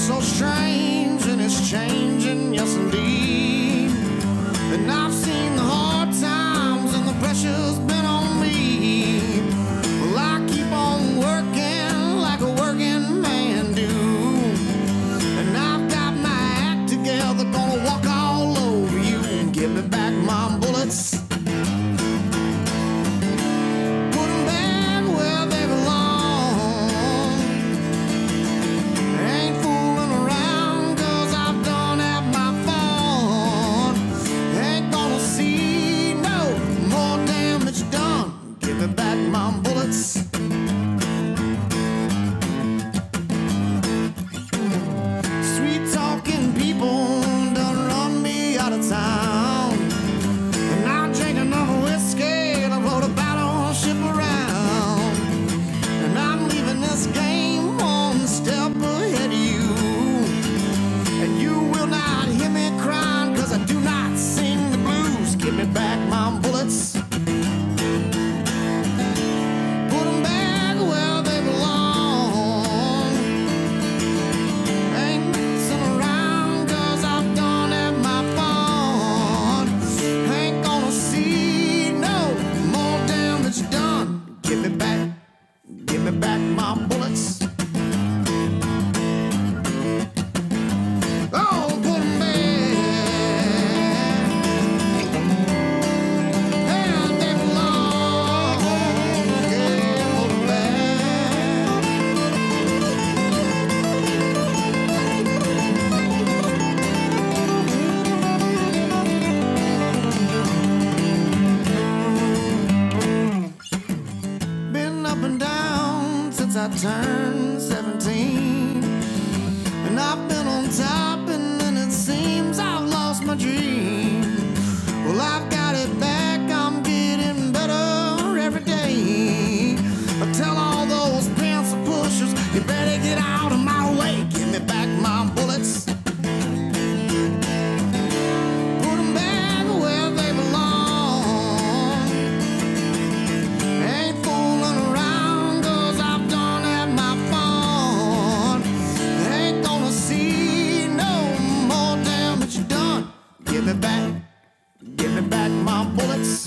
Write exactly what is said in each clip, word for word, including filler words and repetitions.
so strange and it's changing, yes indeed. And I've seen the hard times and the pressure's been on me. Well, I keep on working like a working man do. And I've got my act together, gonna walk all over you and give me back my bullets. I turned seventeen, and I've been on top, and then it seems I've lost my dream. Well, I've got it back, I'm getting better every day. I tell all those pencil pushers, you better get out of my way. Give me back my bullets. Give me back, give me back my bullets.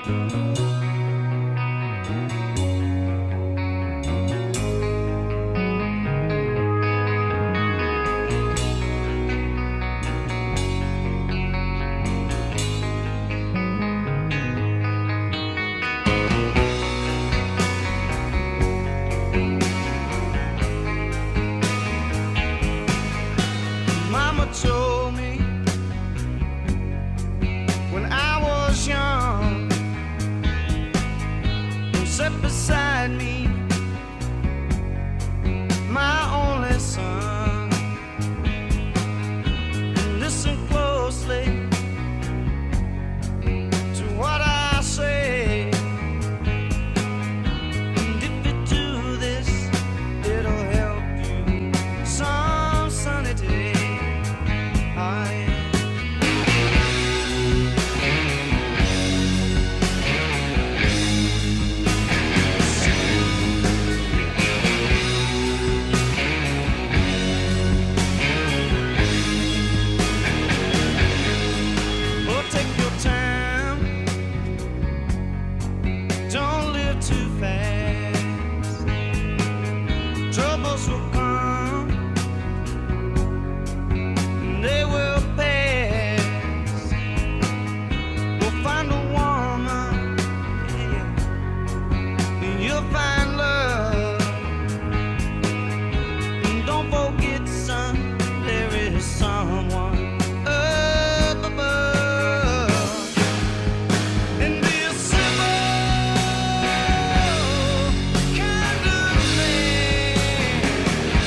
Told me when I was young, sat beside me, my only son. Listen closely to what I say, and if you do this, it'll help you some sunny day. Too fast, troubles will come, they will pass. We'll find a woman, yeah, and you'll find love. And don't forget, son, there is someone up above. And be a simple kind of man.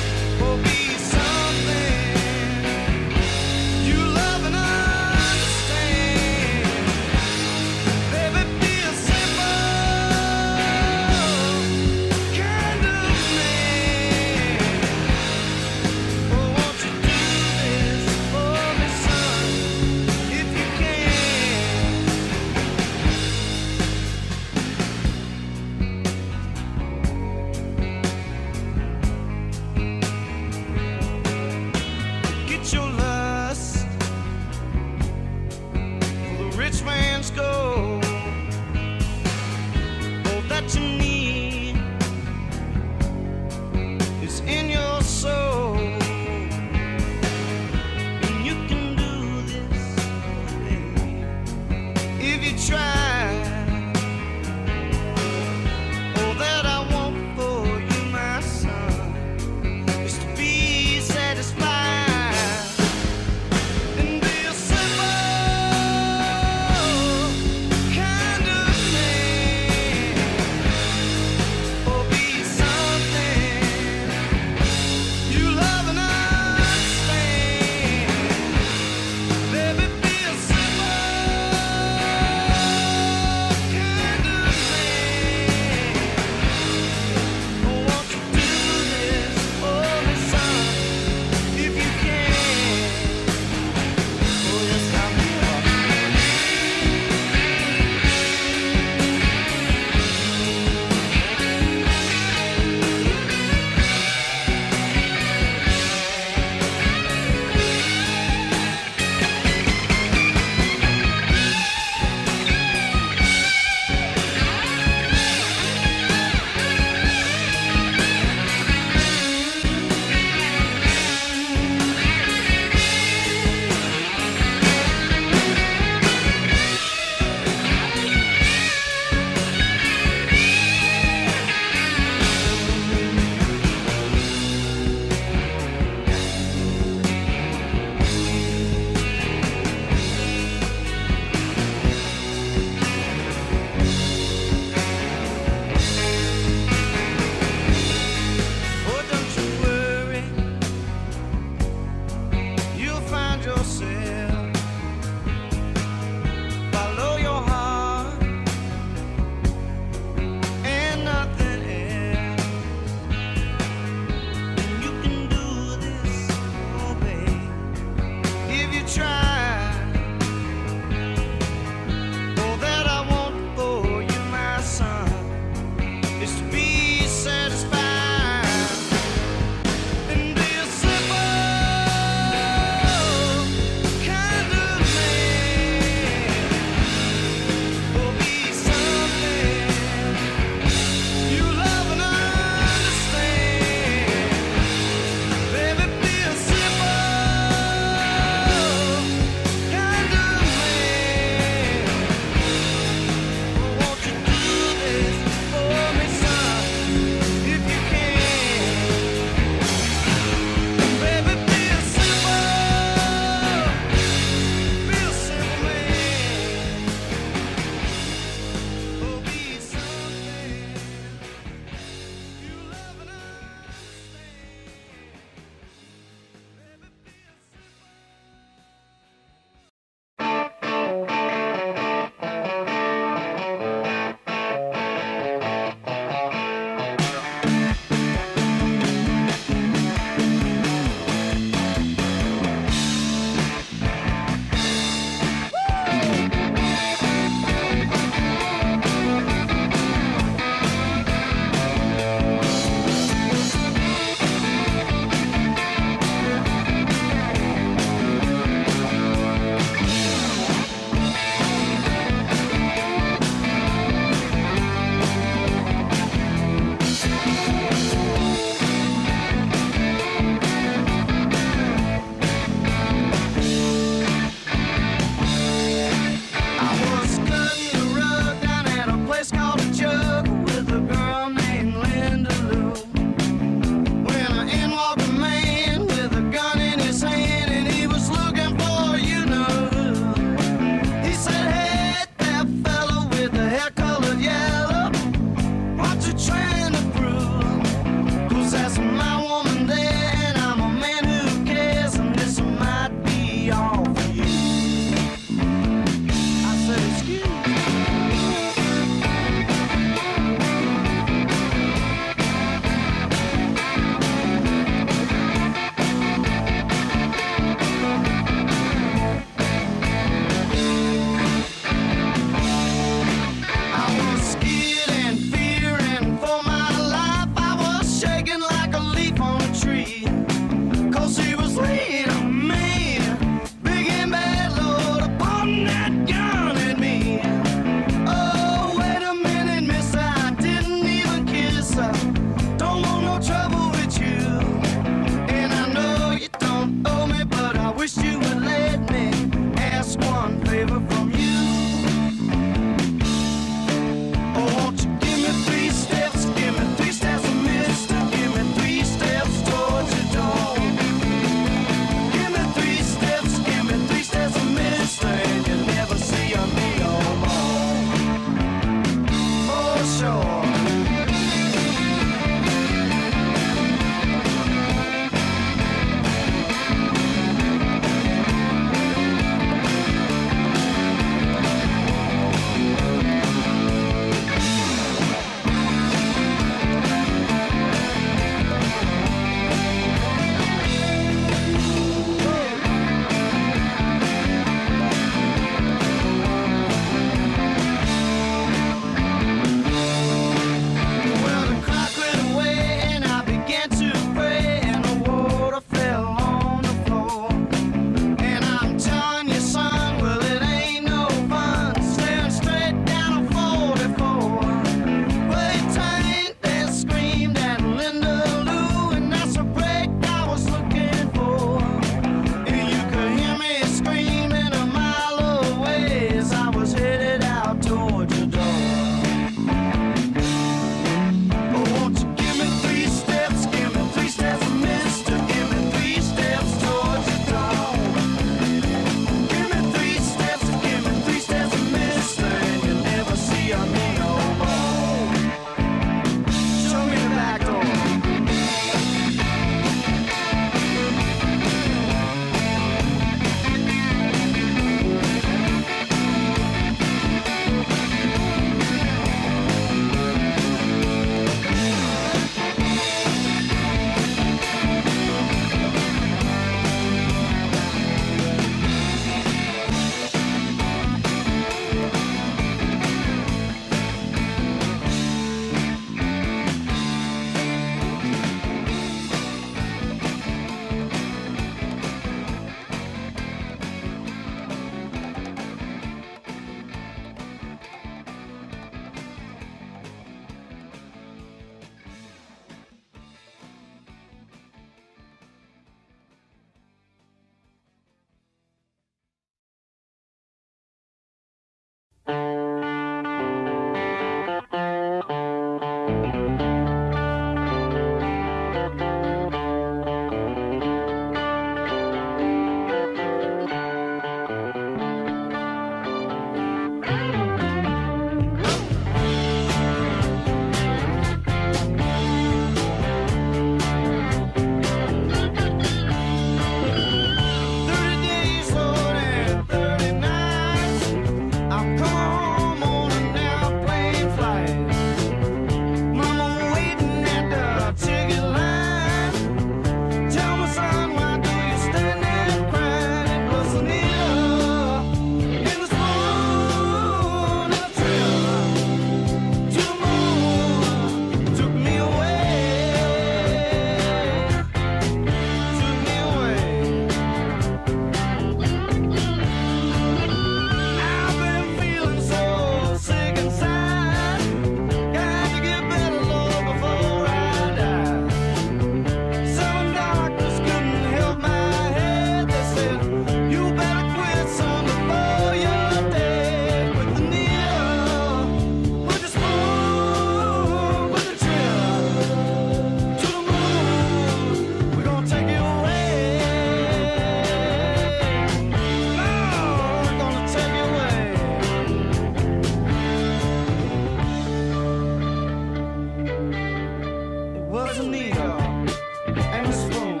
was Anita and a spoon.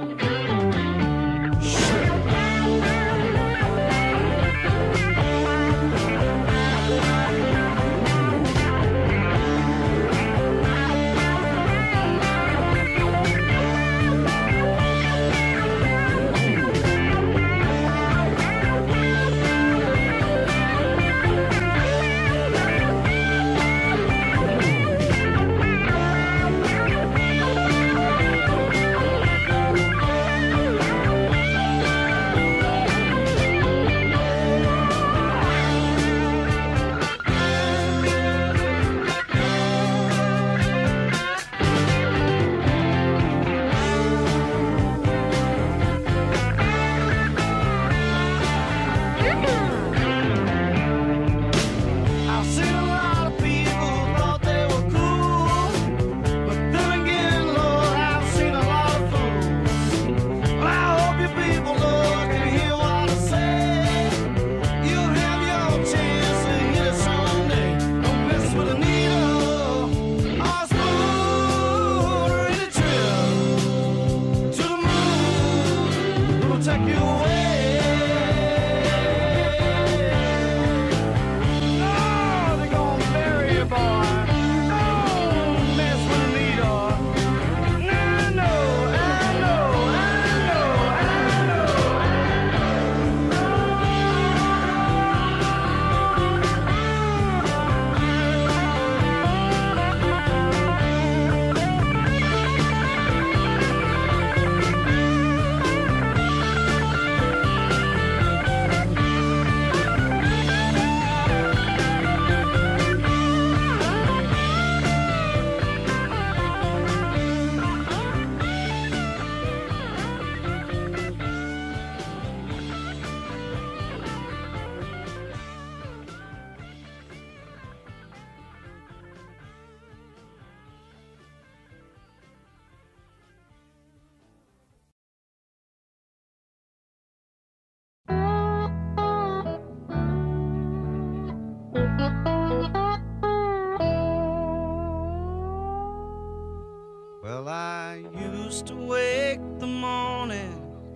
Well, I used to wake the morning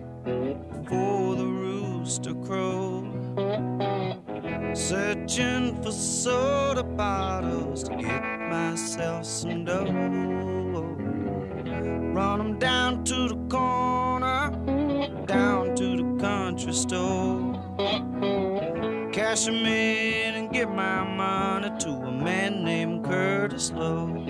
before the rooster crowed, searching for soda bottles to get myself some dough. Run 'em down to the corner, down to the country store, cash 'em in and give my money to a man named Curtis Lowe.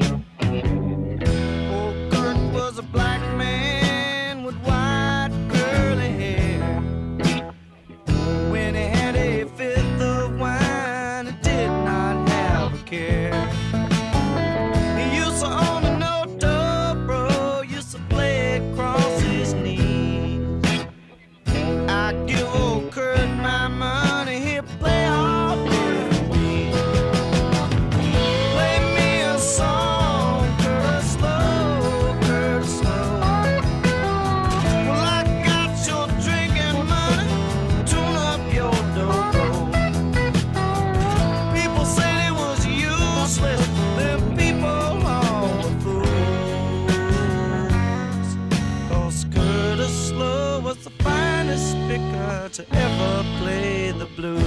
Old Kurt was a black man with white curly hair. When he had a fifth of wine, he did not have a care. He used to own a no-toe, bro, used to play across his knees. I give old Kurt my money, he'll play all day for me. Play me a song, Curtis Lowe, Curtis Lowe. Well, I got your drinking money, tune up your dobro. People said it was useless, them people all were fools. 'Cause Curtis Lowe was the finest picker to ever play the blues.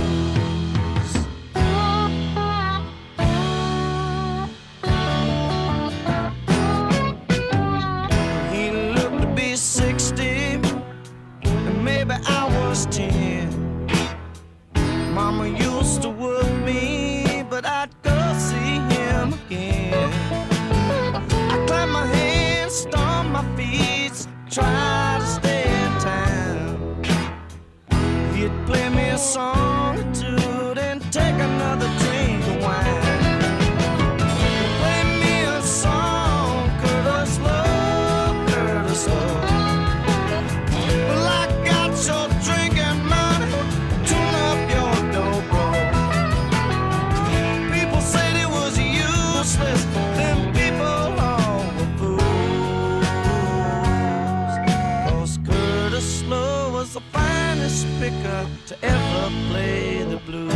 He looked to be sixty, and maybe I was ten. Mama used to work me, but I'd go see him again. I clap my hands, stomp my feet, try to stay in town. He'd play me a song or two, then take another drink of wine. Play me a song, Curtis Lowe, Curtis Lowe. Well, I got your drinking money, tune up your dobro. People said it was useless, them people all were fools. 'Cause Curtis Lowe was the finest picker to ever play the blues.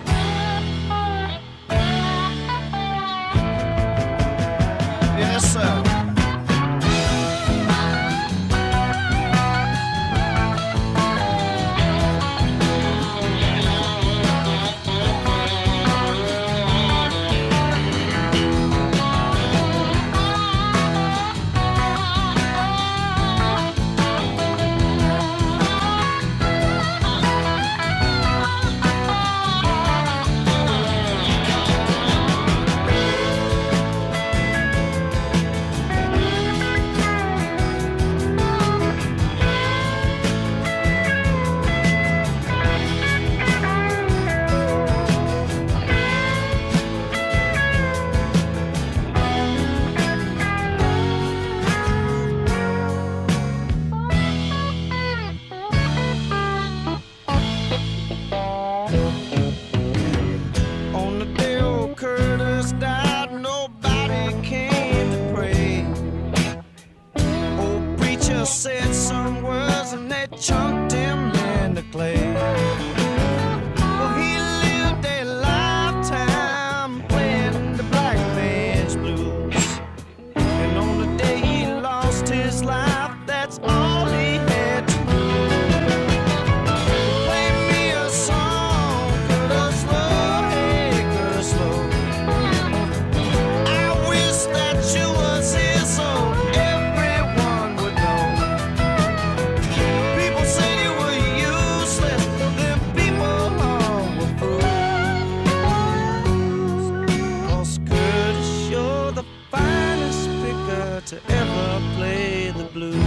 Yes, sir. mama play the blues.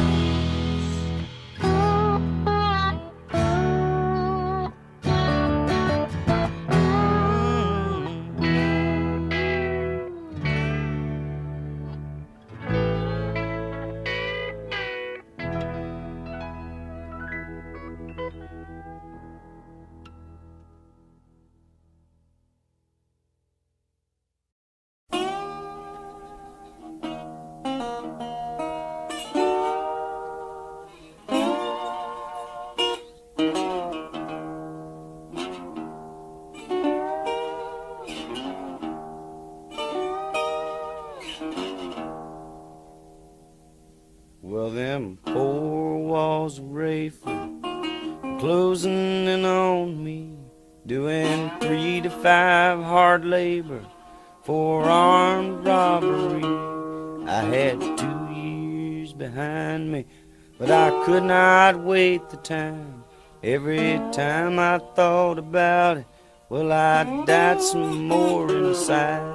Well, them four walls of Rayford closing in on me, doing three to five hard labor for armed robbery. I had two years behind me, but I could not wait the time. Every time I thought about it, well, I died some more inside.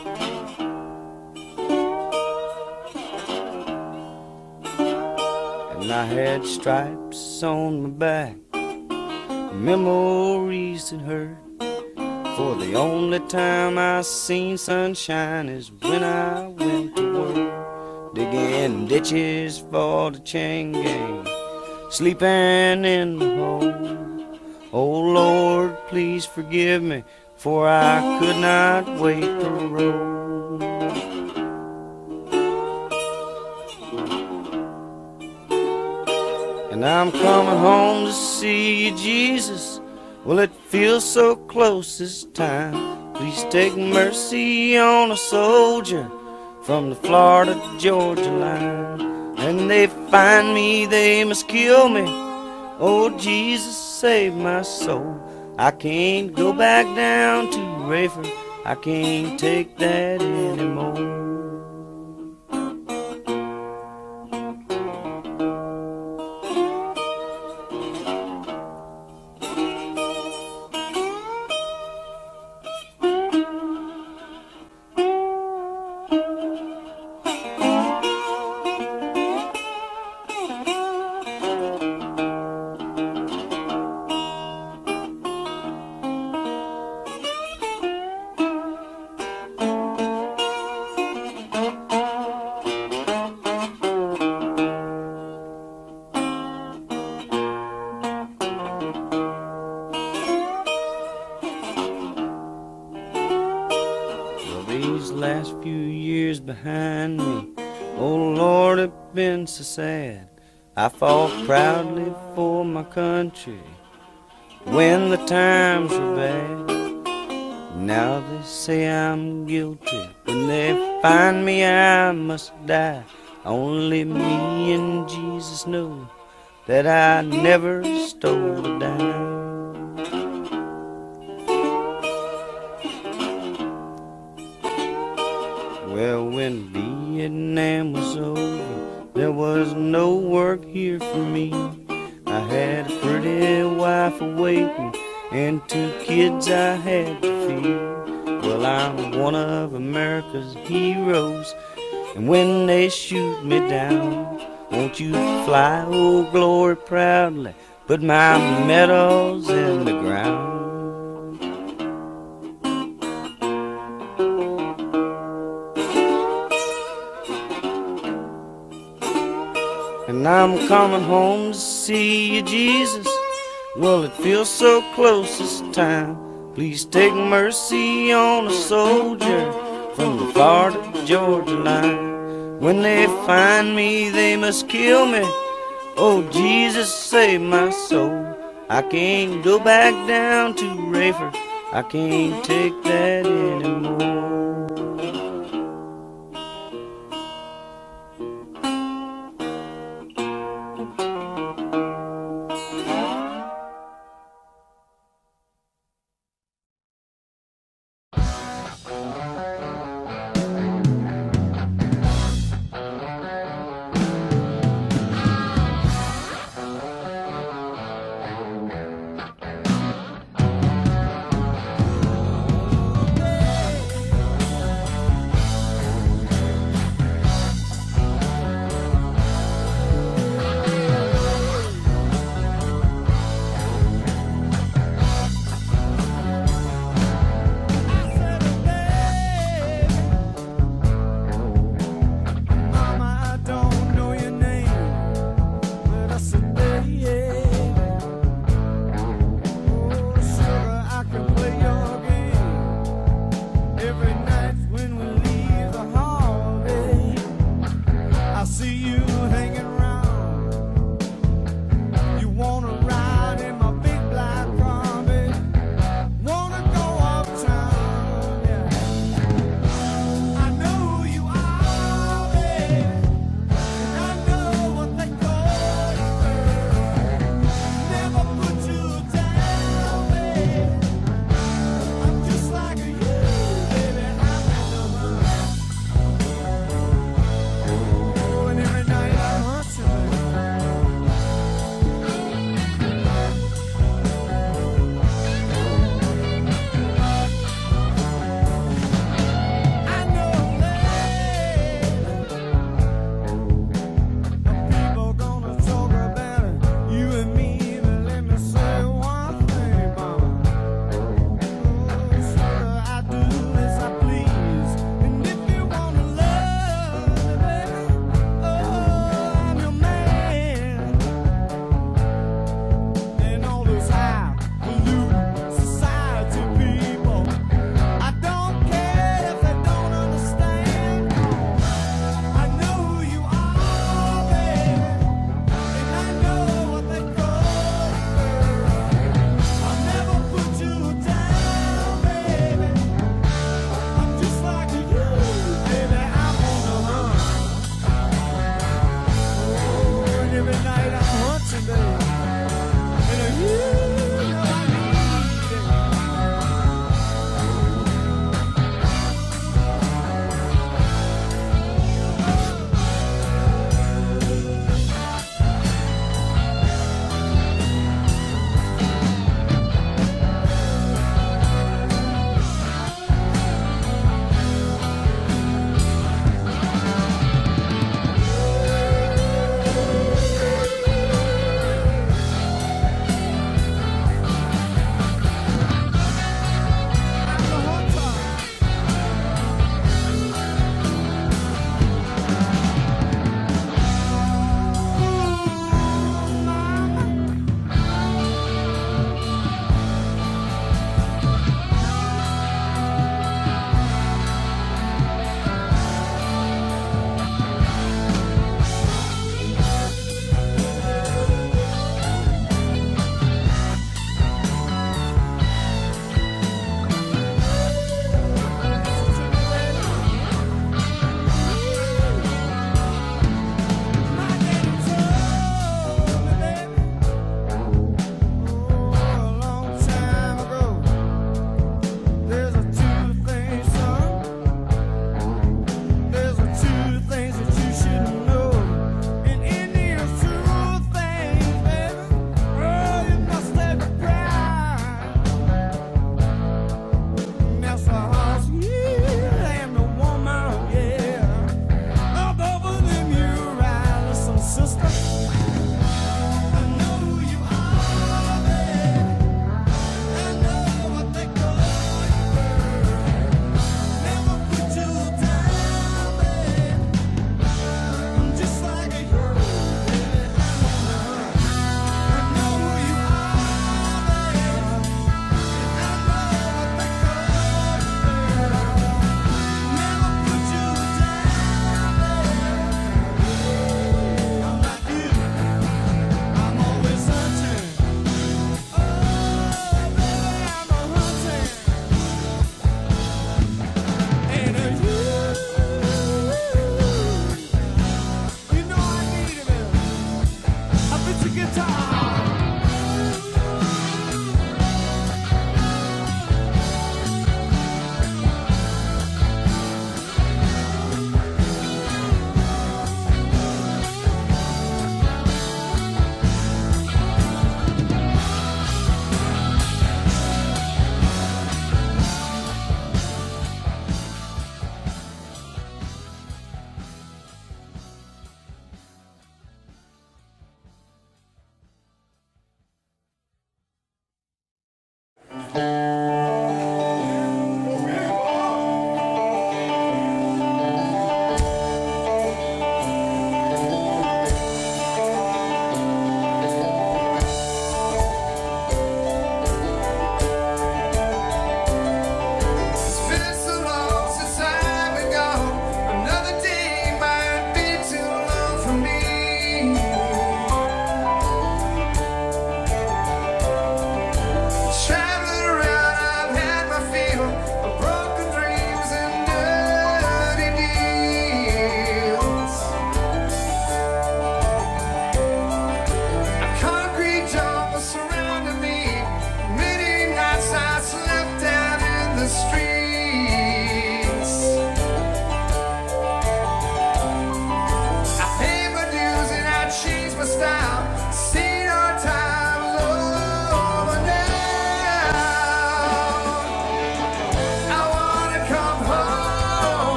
And I had stripes on my back, memories that hurt. For the only time I seen sunshine is when I went to work, digging ditches for the chain gang, sleeping in the hole. Oh Lord, please forgive me, for I could not wait the road. And I'm coming home to see you, Jesus. Well, it feels so close this time. Please take mercy on a soldier from the Florida-Georgia line. And they find me, they must kill me. Oh, Jesus, save my soul. I can't go back down to Rayford. I can't take that anymore. These last few years behind me, oh Lord, it's been so sad. I fought proudly for my country when the times were bad. Now they say I'm guilty. When they find me, I must die. Only me and Jesus know that I never stole a dime. Well, when Vietnam was over, there was no work here for me. I had a pretty wife awaiting and two kids I had to feed. Well, I'm one of America's heroes, and when they shoot me down, won't you fly, oh glory, proudly, put my medals in the ground. And I'm coming home to see you, Jesus. Well, it feels so close this time. Please take mercy on a soldier from the Florida-Georgia line. When they find me, they must kill me. Oh, Jesus, save my soul. I can't go back down to Rayford. I can't take that anymore. see you hanging around. You wanna ride in my big black car, babe. Wanna go uptown, yeah. I know who you are, babe. And I know what they call you, girl. Never put you down, babe. I'm just like you, baby. I'm in the mood. And every night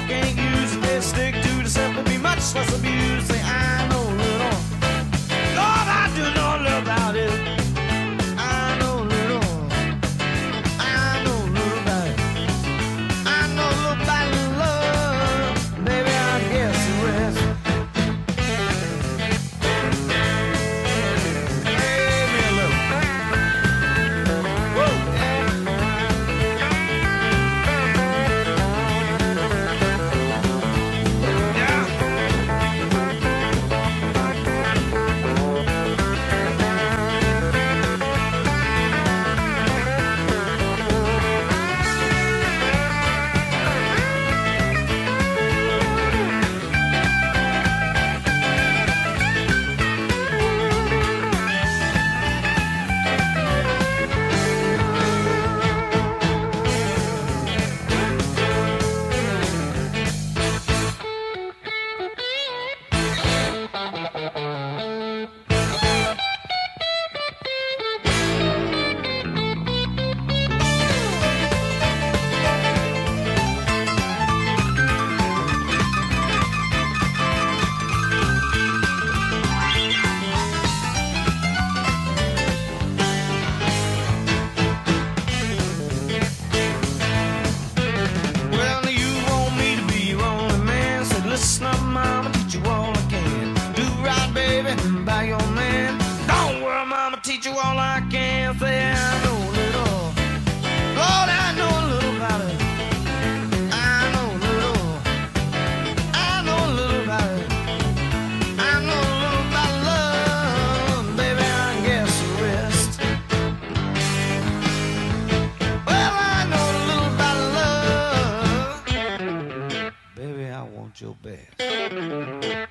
can't use it, they stick to the simple, be much less abused. Say, I know little, Lord, I do know little about it. I know little, I know little about it. I know little about love, baby, I guess the rest. Hey, me a little. Woo! Teach you all I can. Say I know a little, Lord, I know a little about it. I know a little, I know a little about it. I know a little about love, baby, I guess the rest. Well, I know a little about love, baby, I want your best.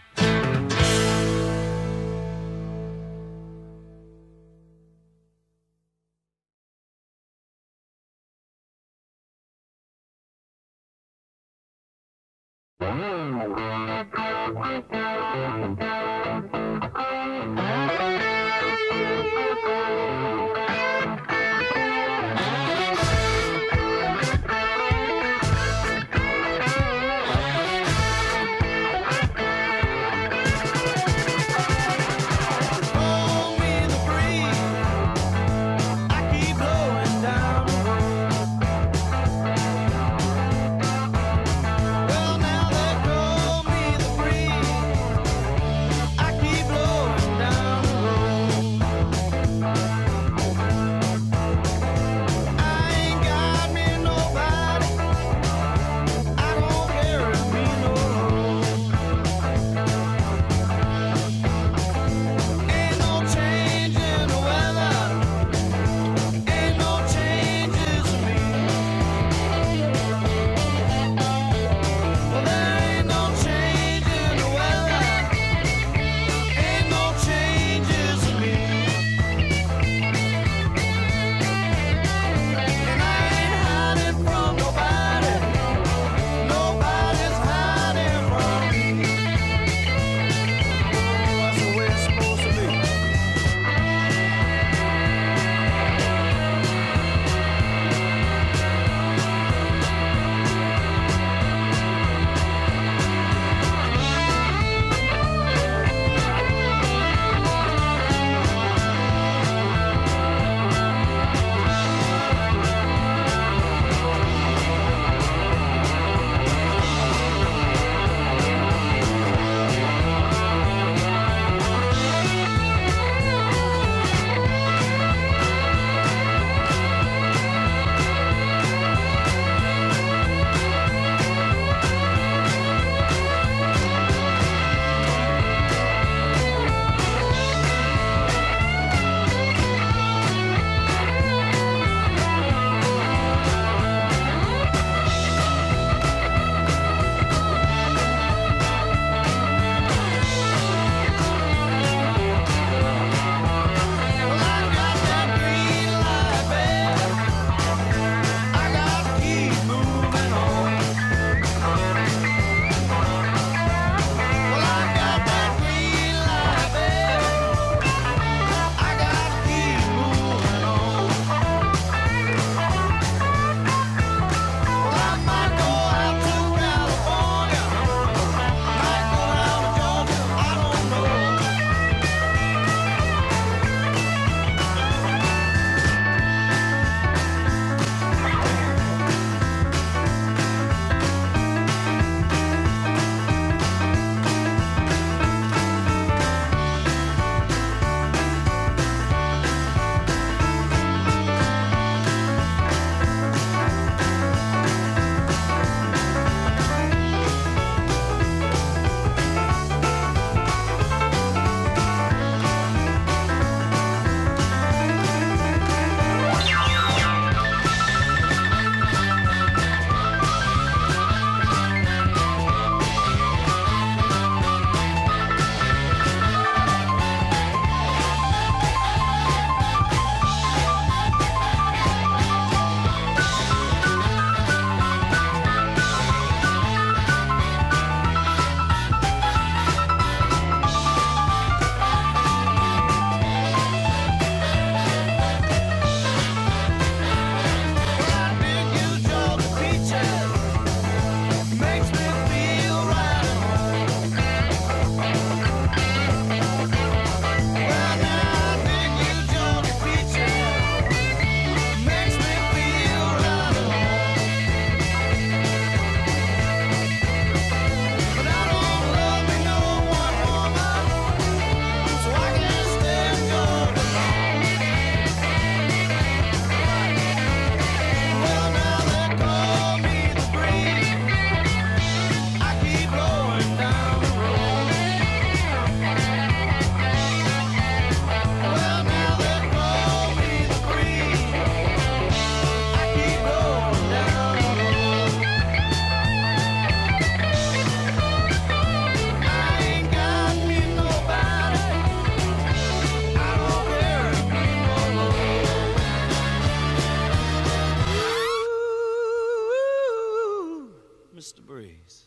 Mister Breeze.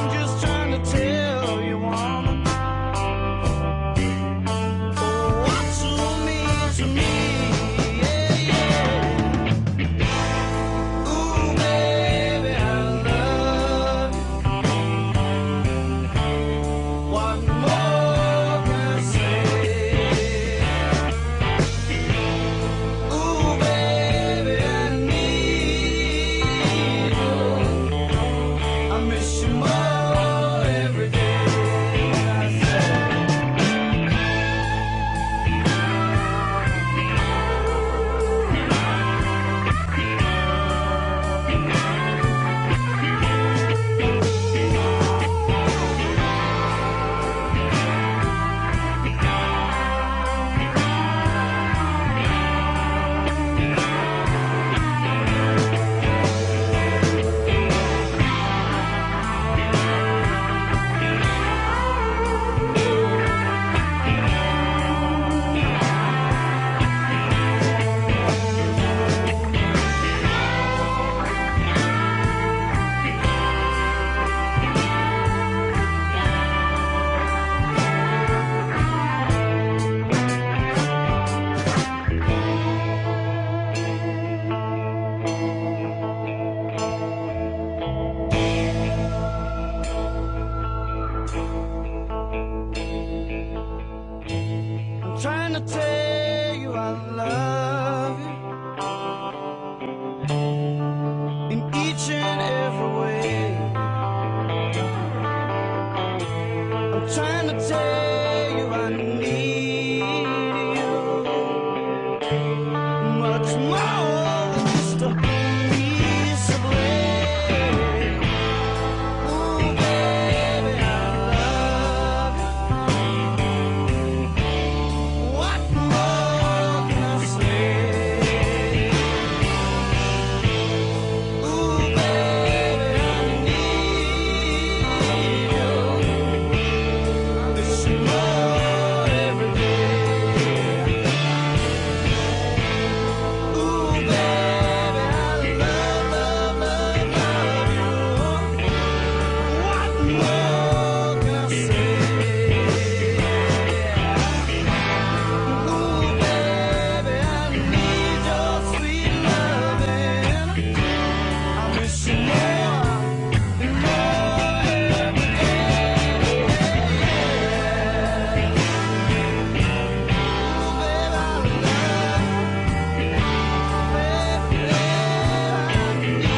Tell you, woman, oh, what's trying to tell you I love you in each and every way. I'm trying to tell you I need you much more than just a piece of bread. Ooh, baby, I love you. What more can I say? Ooh, baby, I need you. I miss you more every day. Ooh, baby, I love, love, love, love you. What more can I say? Ooh, baby, I need your sweet loving. I miss you more and more every day. Ooh, baby, I love you. Baby, I need you.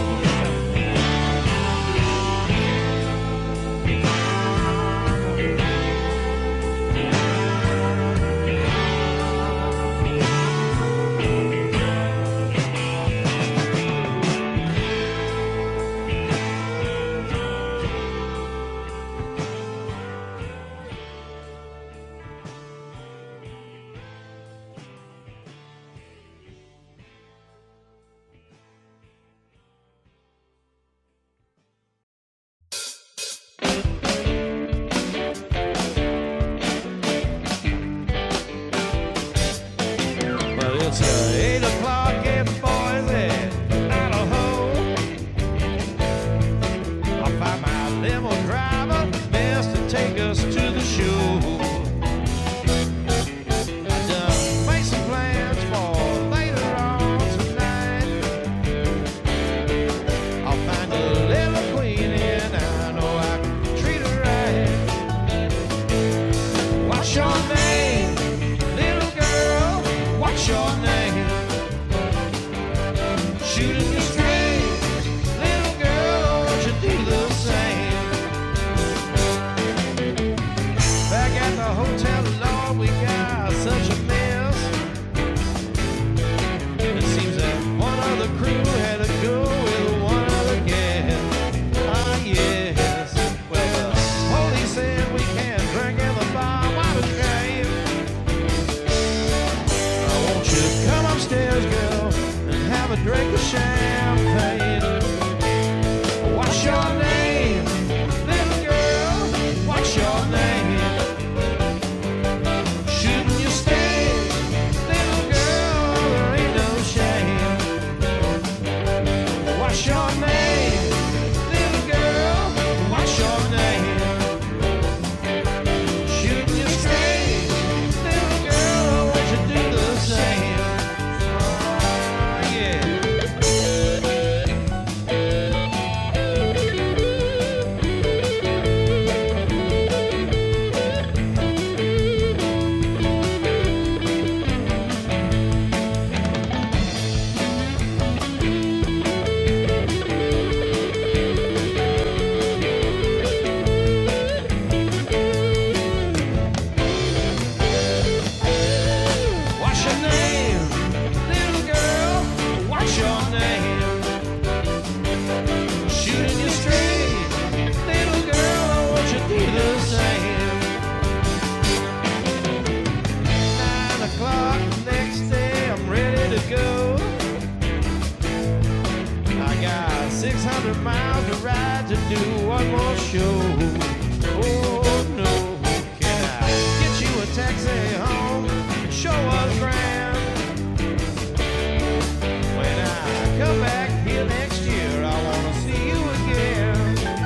Well, it's uh, eight o'clock in Boise, Idaho. I'll find my limo driver, best to take us to the show. I done made some plans for later on tonight. I'll find a little queen and I know I can treat her right. What's your name, little girl? What's your name? Shooting you straight, little girl, won't you do the same? Back at the hotel, Lord, we got such a mess. It seems that one of the crew had to go with one of the guests. Ah, yes. Well, the police said we can't drink in the bar while we drive. Now, won't you come upstairs, girl, and have a drink of champagne? What's your name, little girl? What's your name? Shouldn't you stay, little girl? There ain't no shame. What's your name, little girl? What's your name? Shouldn't you stay, little girl? Won't you do the same? Ah, yeah. What's your name, little girl? What's your name? Shooting you straight, little girl, won't you do the same? Nine o'clock the next day, I'm ready to go. I got six hundred miles to ride to do one more show. Oh no, can I get you a taxi home? Show us grand. When I come back here next year, I wanna see you again.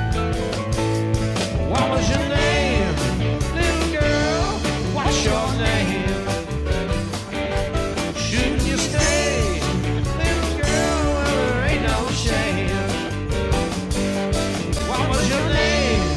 What was your name, little girl? What's your name? Shouldn't you stay, little girl? Well, there ain't no shame. What was your name,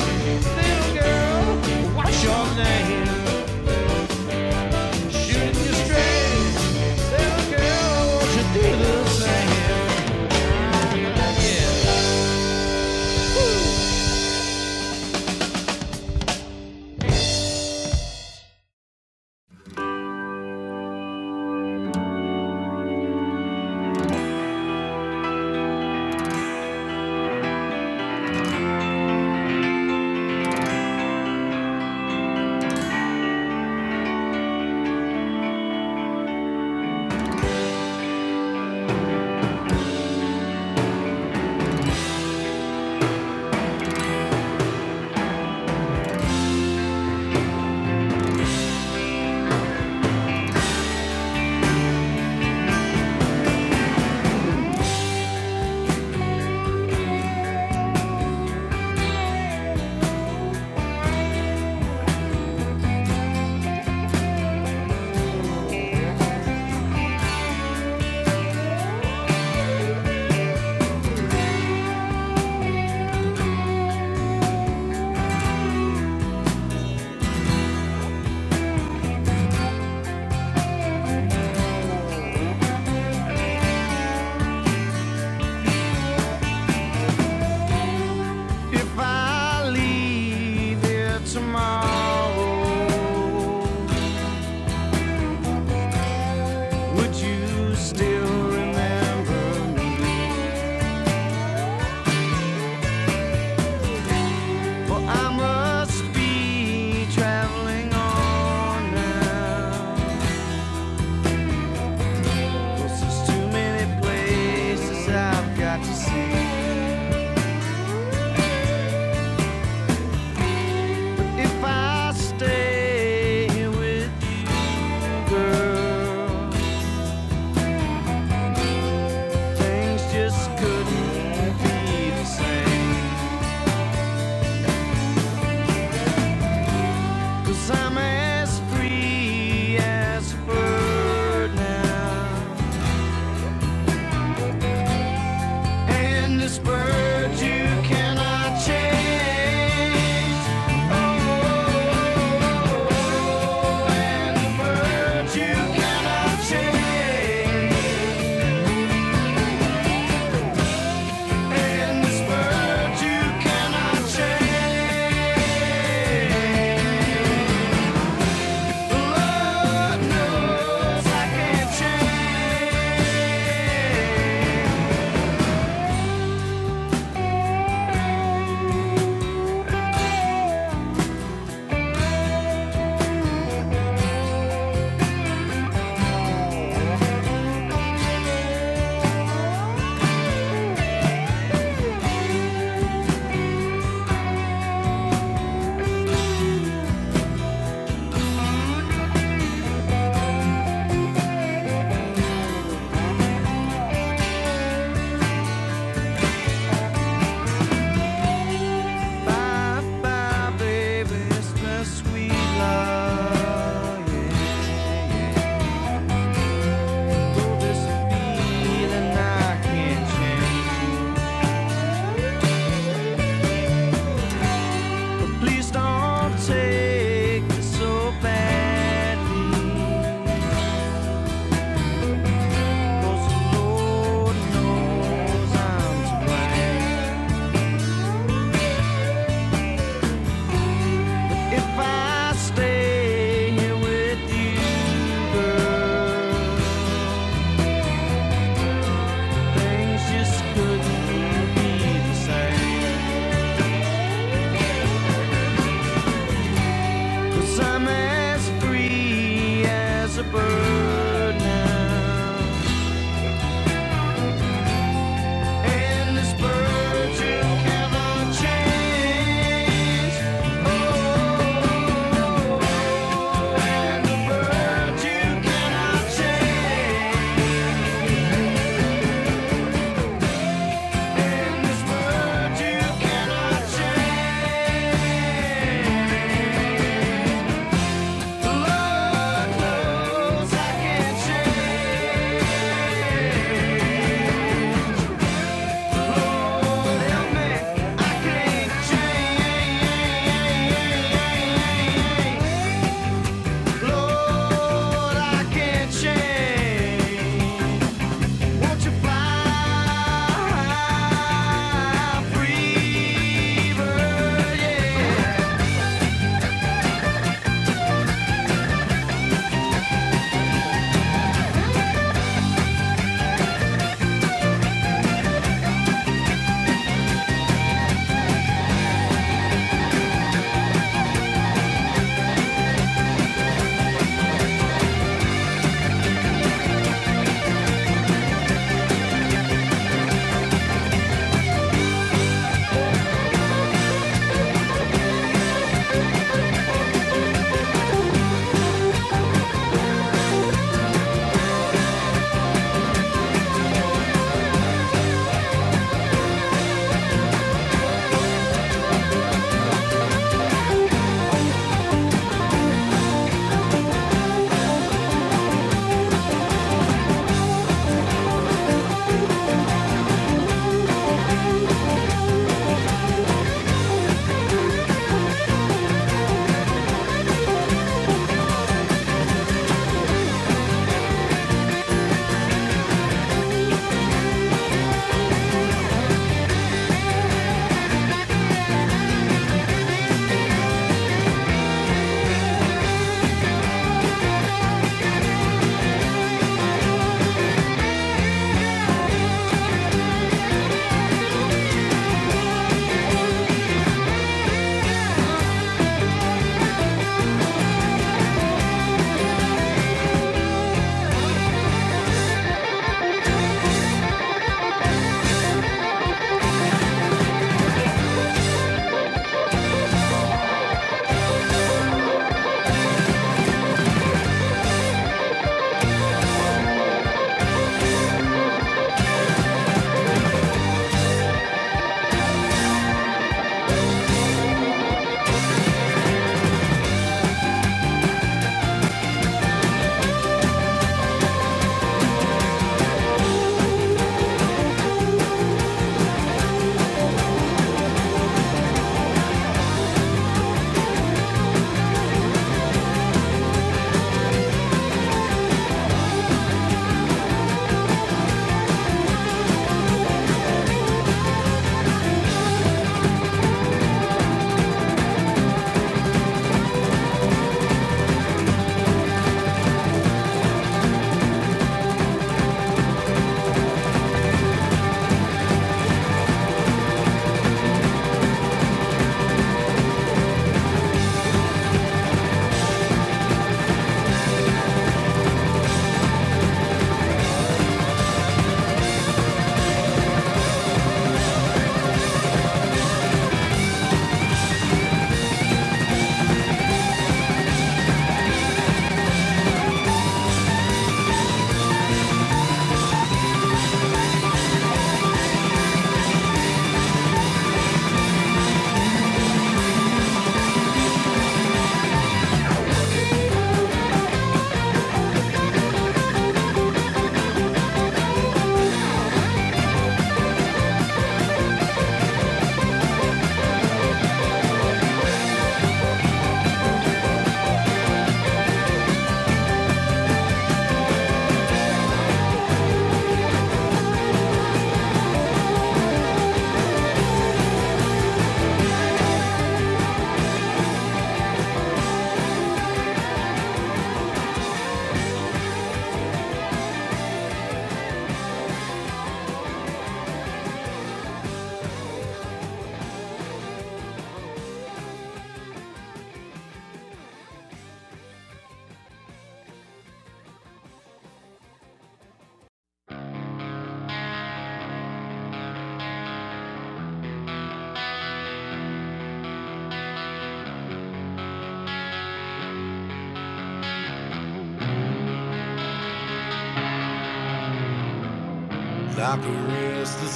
like a restless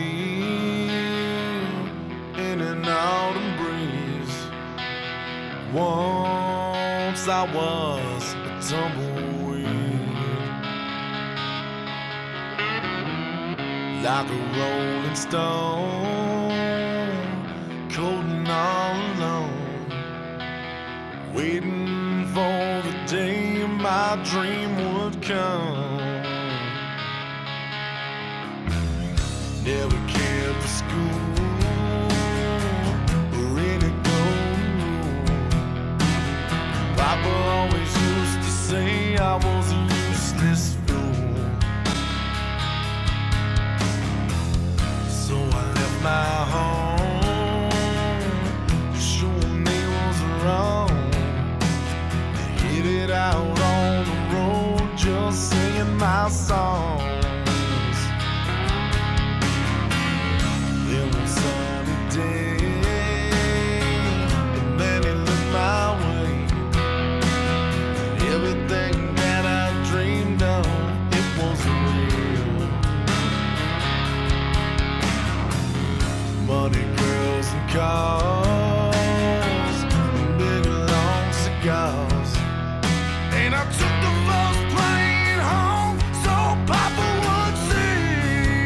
leaf in an autumn breeze. Once I was a tumbleweed, like a rolling stone, cold and all alone, waiting for the day my dream would come. Never cared for school or any golden rule. Papa always used to say I was a useless fool. So I left my home, sure nails were wrong, headed out on the road just singing my songs. There was sunny day, and then he looked my way, and everything that I dreamed of, it wasn't real. Money, girls, and cars, and big long cigars. And I took the first plane home so Papa would see.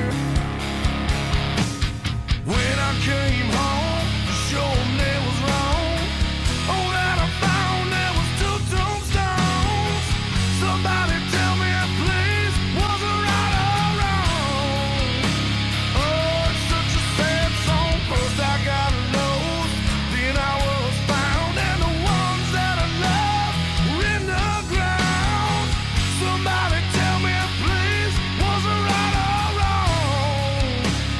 When I came home to show him it was wrong, oh, that I found there was two tombstones. Somebody tell me, please, was it right or wrong? Oh, it's such a sad song. First I got lost, then I was found, and the ones that I loved were in the ground. Somebody tell me, please, was it right or wrong?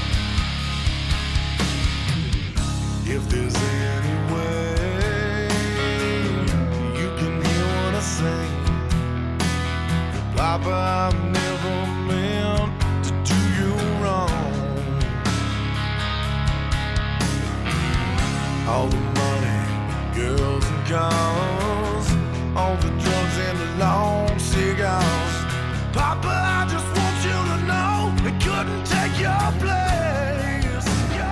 If there's any way you can hear what I sing, Papa, I've never meant to do you wrong. All the money, girls and cars, all the drugs and the long cigars. Papa, I just want you to know it couldn't take your place.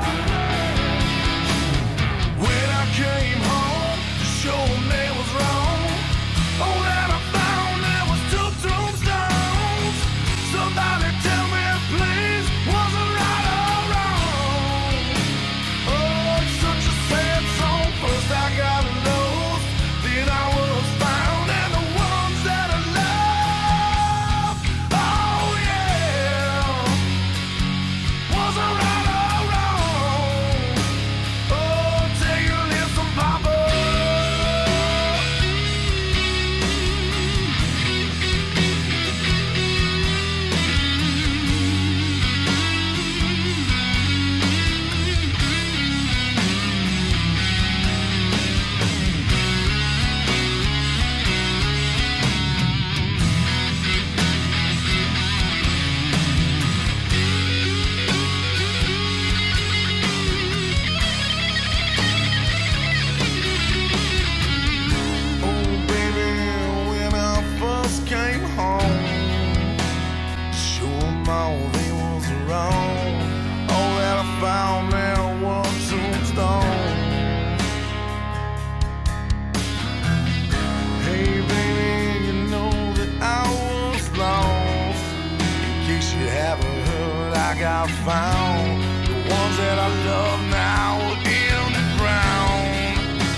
When I came home to show him they was wrong, oh, that I found there was two tombstones. Somebody tell me, please, was it right or wrong? Oh, it's such a sad song. First I got lost, then I was found, and the ones that I love, oh yeah, was it right or wrong? Oh, take a listen, Papa. Oh, baby, when I first came home, show 'em all they was wrong. All that I found there was tombstones. Hey, baby, you know that I was lost. In case you haven't heard, I got found. The ones that I love now are in the ground.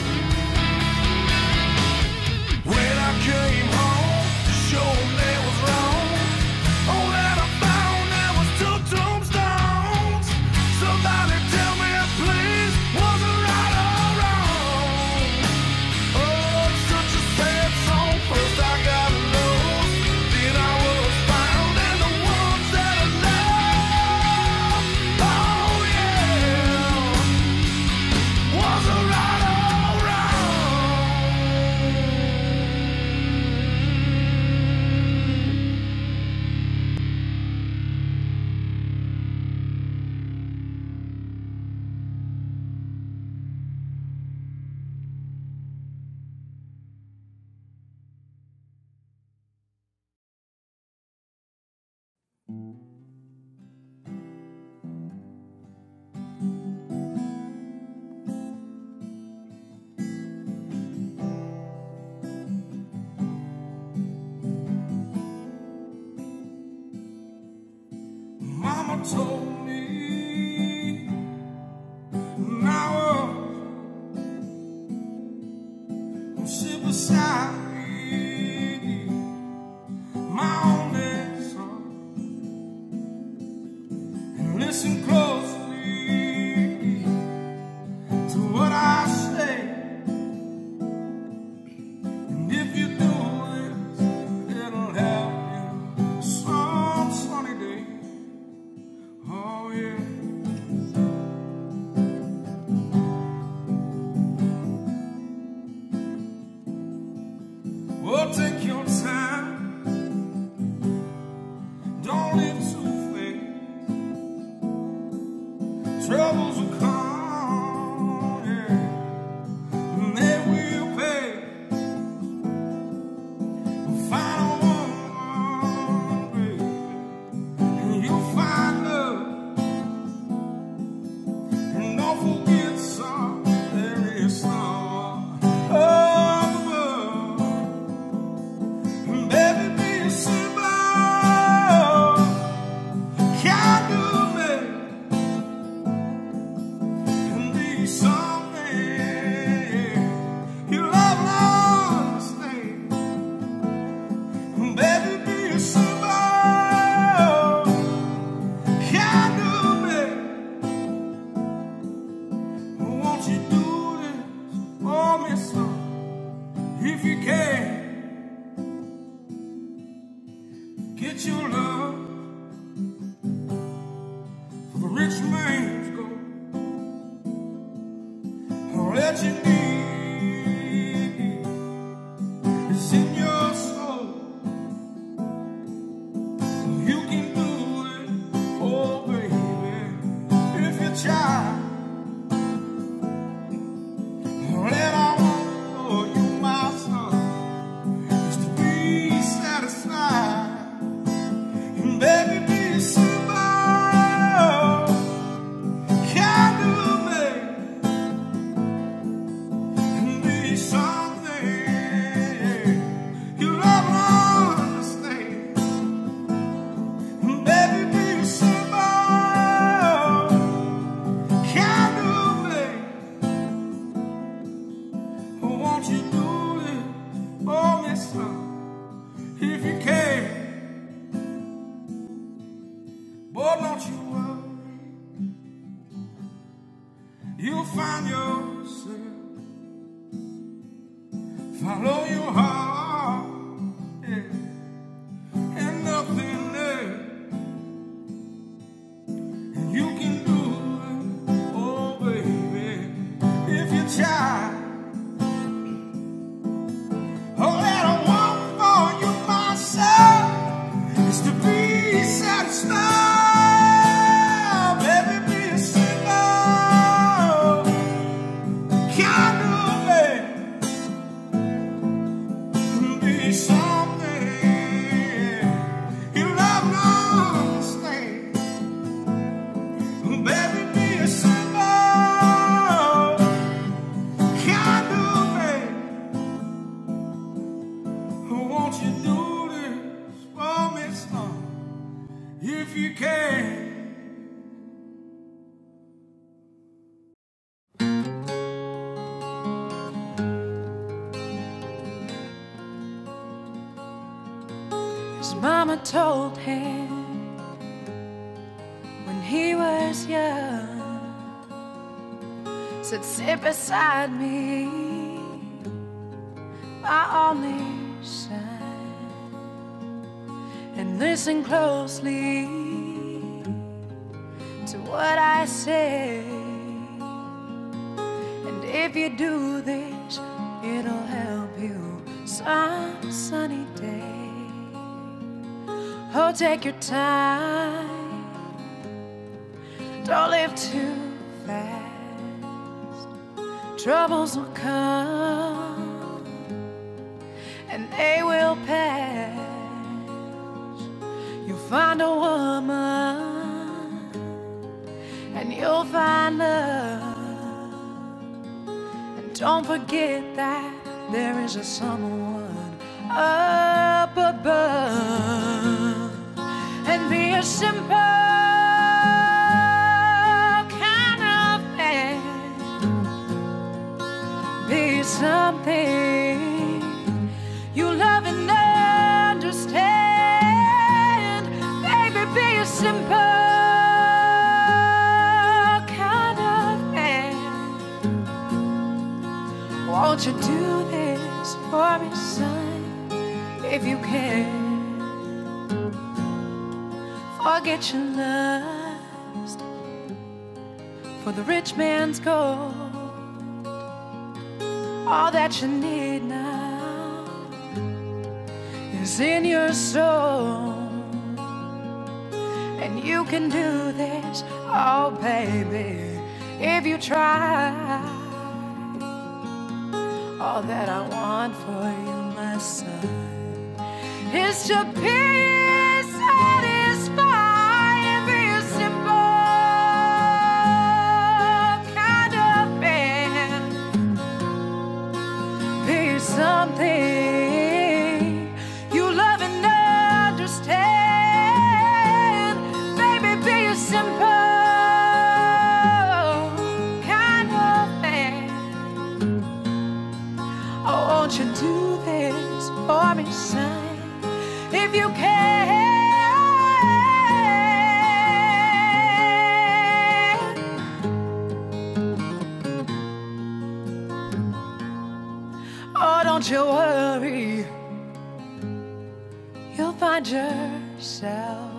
When I came home to show 'em they was wrong, oh, that I found there was two tombstones. Somebody tell me, please, was it right or wrong? Oh, it's such a sad song. First I got lost, then I was found, and the ones that I love, told me now I'll sit beside me, my only son, and listen closely to what I say. And if you do this, it'll help you some sunny day. Oh yeah. Well, take your time, don't live too fast. Troubles will come, yeah, and they will pay. Find a woman, baby, and you'll find love. And don't forget, son, there is someone up above. And baby, be a simple kind of man, and be something you love and understand. And baby, be a simple kind of man. Won't you do this for me, son, if you can? Get your love for the rich man's gold. All that you need is in your soul. You can do it, oh baby, if you try. All that I want for you, my son, is to be satisfied. And baby, be a simple kind of man, and be something you love and understand. And baby, be a simple kind of man. Won't you do this for me, son, if you can? Boy, don't you worry, you'll find yourself. Follow your heart, yeah, and nothing there. And you can do it, oh baby, if you try. All that I want for you, my son, is to be satisfied. Baby, be a simple kind of man, be something you love and understand. Baby, be a simple kind of man. Won't you do this for me, son, if you can? His mama told him when he was young, said, sit beside me, my only son, and listen closely to what I say. And if you do this, it'll help you some sunny day. Oh, take your time, don't live too fast. Troubles will come and they will pass. You'll find a woman and you'll find love. And don't forget that there is a someone up above. And be a simple something you love and understand. Baby, be a simple kind of man. Won't you do this for me, son, if you can? Forget your lust for the rich man's gold. All that you need now is in your soul. And you can do this, oh baby, if you try. All that I want for you, my son, is to be satisfied and be a simple kind of man. Be something you love and understand. Baby, be a simple kind of man. Oh, won't you do this for me, son, if you can? Oh, don't you worry, you'll find yourself.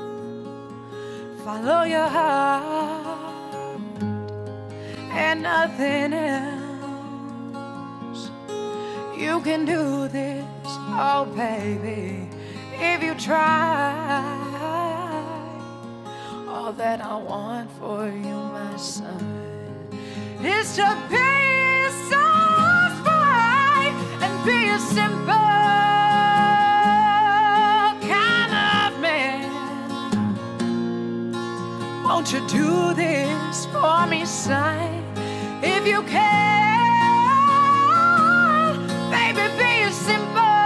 Follow your heart and nothing else. You can do this, oh baby, if you try. All that I want for you, my son, is to be so bright and be a simple kind of man. Won't you do this for me, son, if you can? Baby, be a simple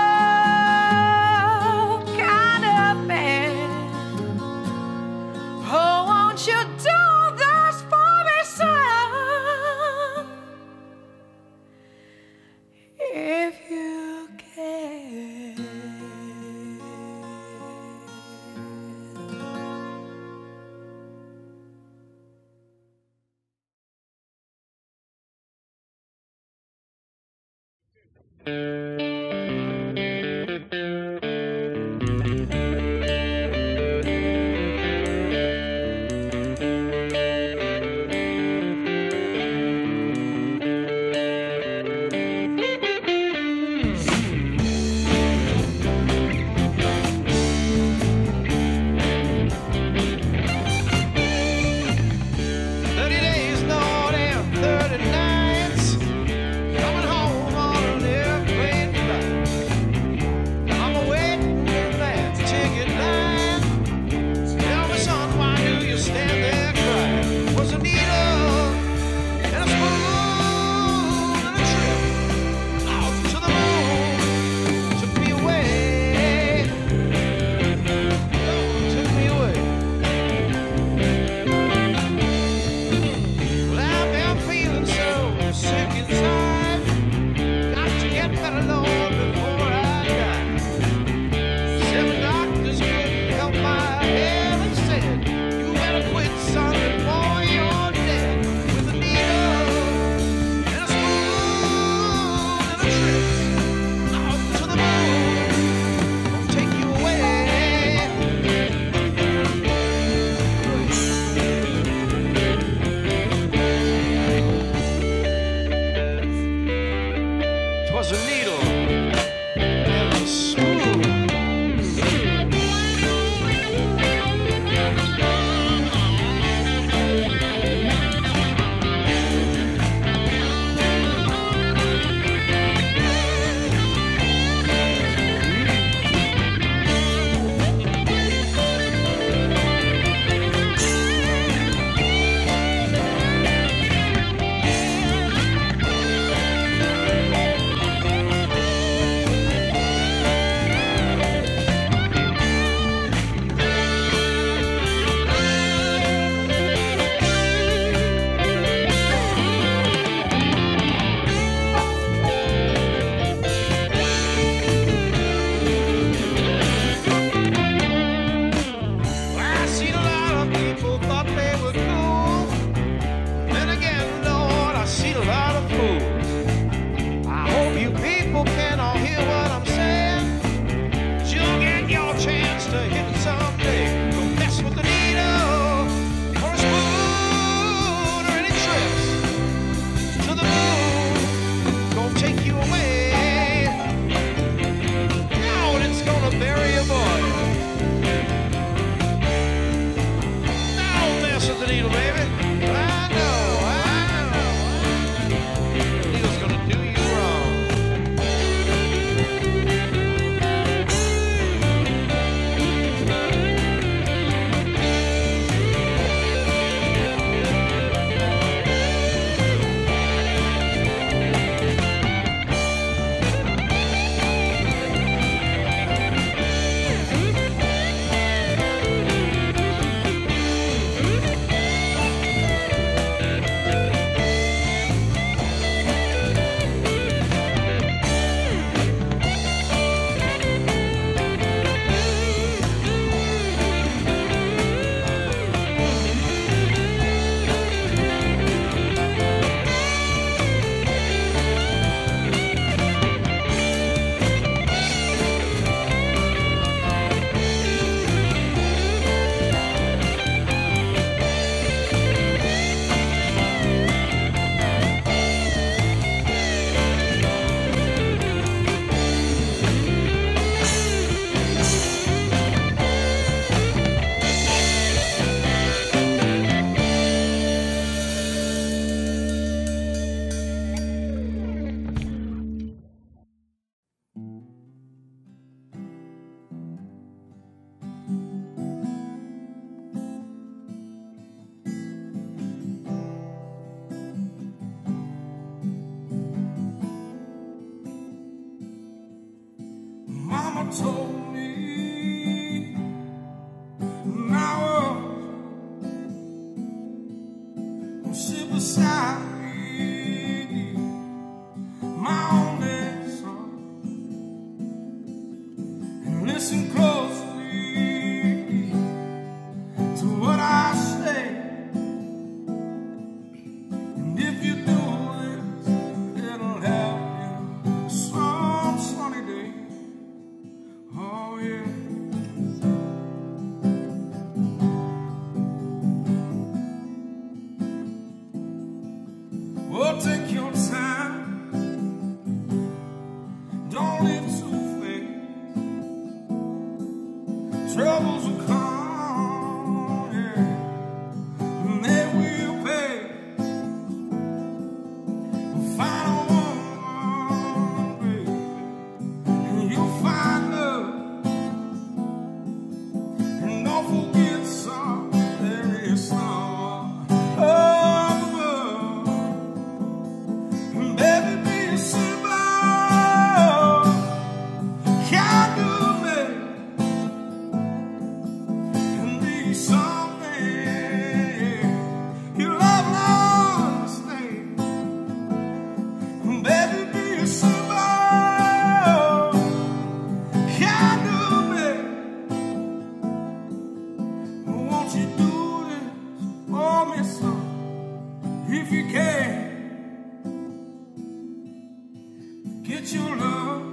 kind of man. Oh, won't you do this for me, son, if you can? thirty days, no damn thirty nights. Coming home on an airplane flight. I'm waiting in that ticket line. Tell me, son, why do you stand there crying? Was a needle and a spoon and a trip out to the moon. Took me away. Oh, took me away. Well, I've been feeling so sick inside. Got to get better, Lord, before I die. Seven doctors couldn't help my head and said, you better quit, son, before you're dead. With a needle and a spoon and a trip out to the moon. Won't take you away. 'Twas a needle and a spoon. told me when I was sit beside me, my only son, and listen closely to what I say. And if you do this, it'll help you some sunny day. Oh yeah. Well, take your time, don't live too fast. Troubles will come, yeah, and they will pay. Find a woman, baby, and you'll find love. And don't forget some, there is some up above. And baby, be simple, kind of me, and be something you love and understand. And baby, be simple, kind of me. Won't you do this for me, son, if you can? Get your love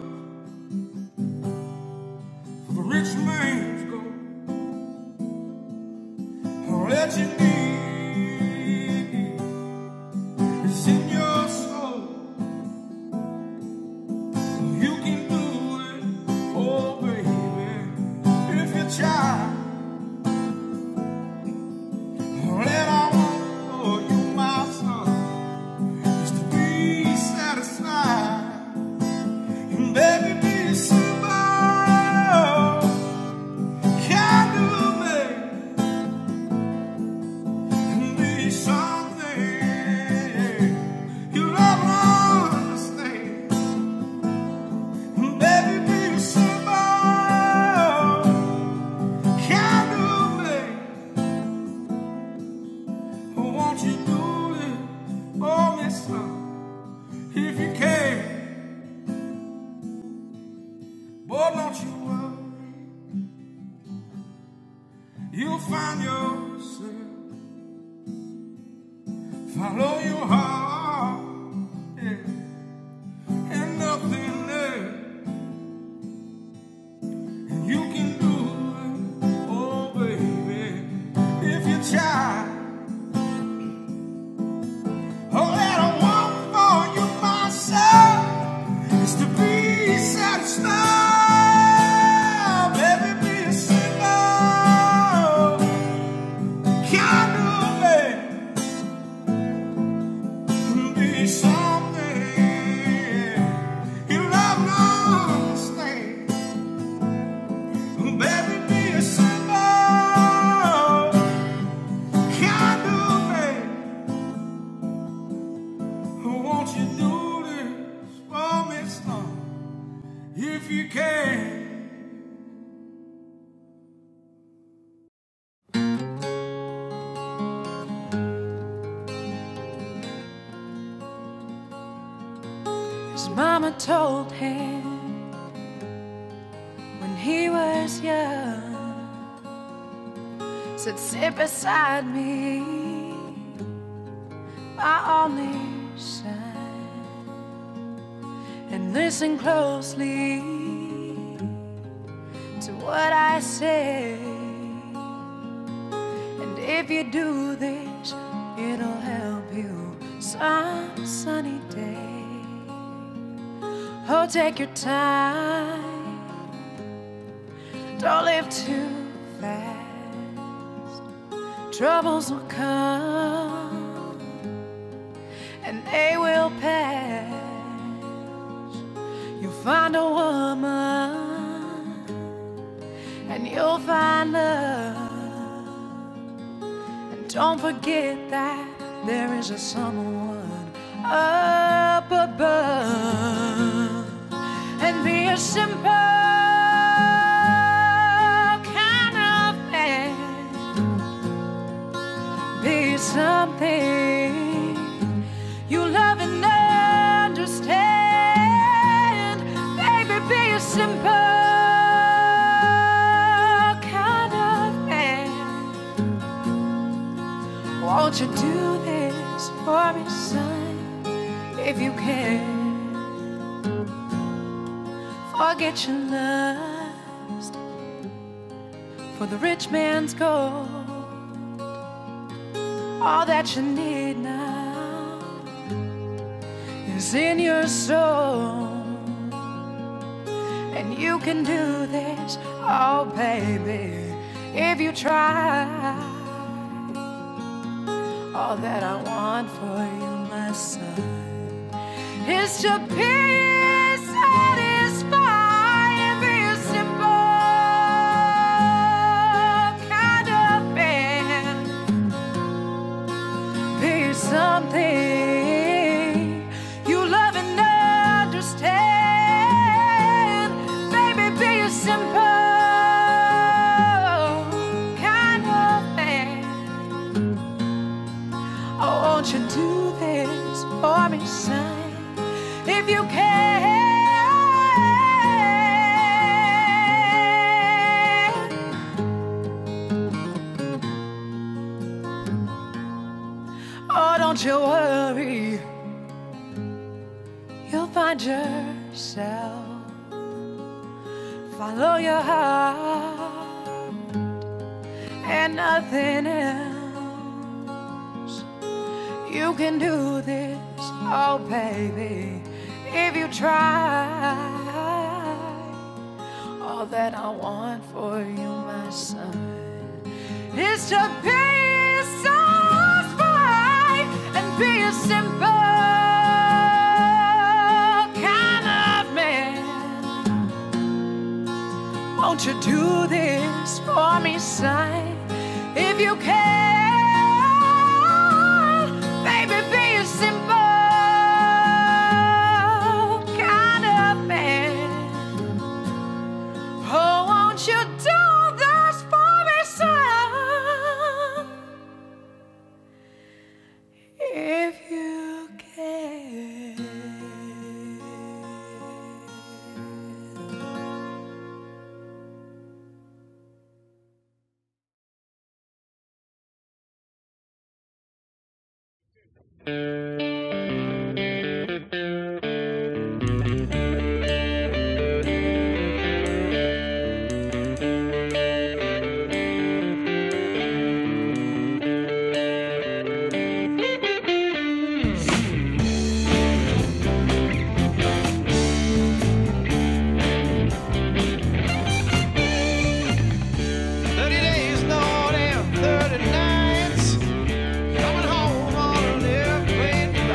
for the rich man's gold. All that you need is in your soul. You can do it, oh baby, if you try. All that I want for you, my son, is to be satisfied. And baby, be simple, kind of me, and be something you love and understand. And baby, be simple, kind of me. Won't you do this for me, son, if you can? Boy, don't you worry, you'll find yourself. Follow your heart, yeah, and nothing there. And you can do it, oh baby, if you try. All that I want for you, myself, is to be satisfied. Baby, be simple, kind of me, be something you love and understand. Baby, be simple, kind of me. Won't you do this for me, son, if you can? His mama told him when he was young, said, sit beside me, my only son, and listen closely to what I say. And if you do this, it'll help you some sunny day. Oh, take your time, don't live too fast. Troubles will come and they will pass. You'll find a woman and you'll find love. And don't forget that there is a someone up above. And be as simple, won't you do this for me, son, if you can? Forget your lust for the rich man's gold. All that you need now is in your soul. And you can do this, oh baby, if you try. All that I want for you, my son, is to be satisfied and be a simple kind of man. Be something you love and understand. Baby, be a simple kind of man. Oh, won't you do this for me, son, if you can? Oh, don't you worry, you'll find yourself. Follow your heart and nothing else. You can do this, oh baby, if you try. All that I want for you, my son, is to be so spry and be a simple kind of man. Won't you do this for me, son, if you can? Baby, be a simple kind of man. Oh, won't you do this for me, son, if you can? thirty days, Lord, and thirty nights. Coming home on an airplane.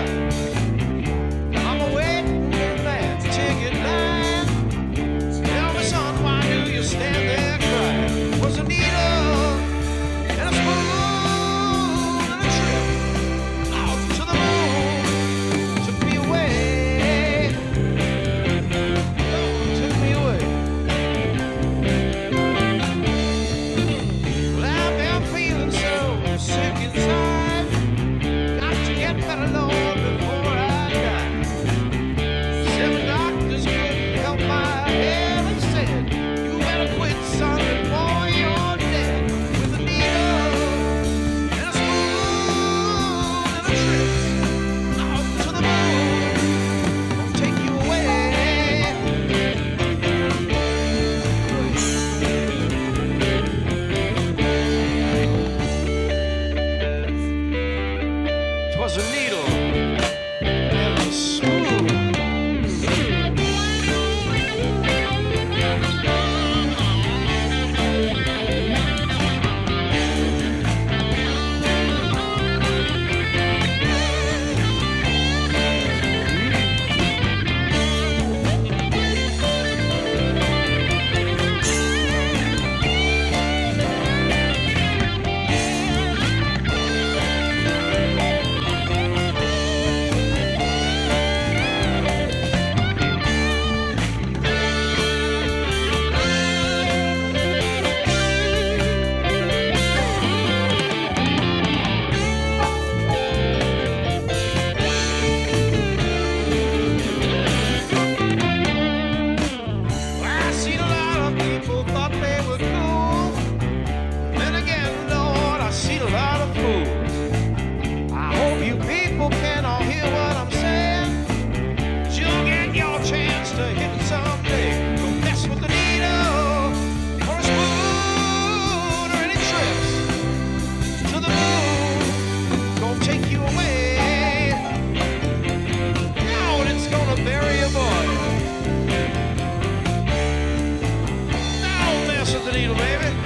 needle, baby.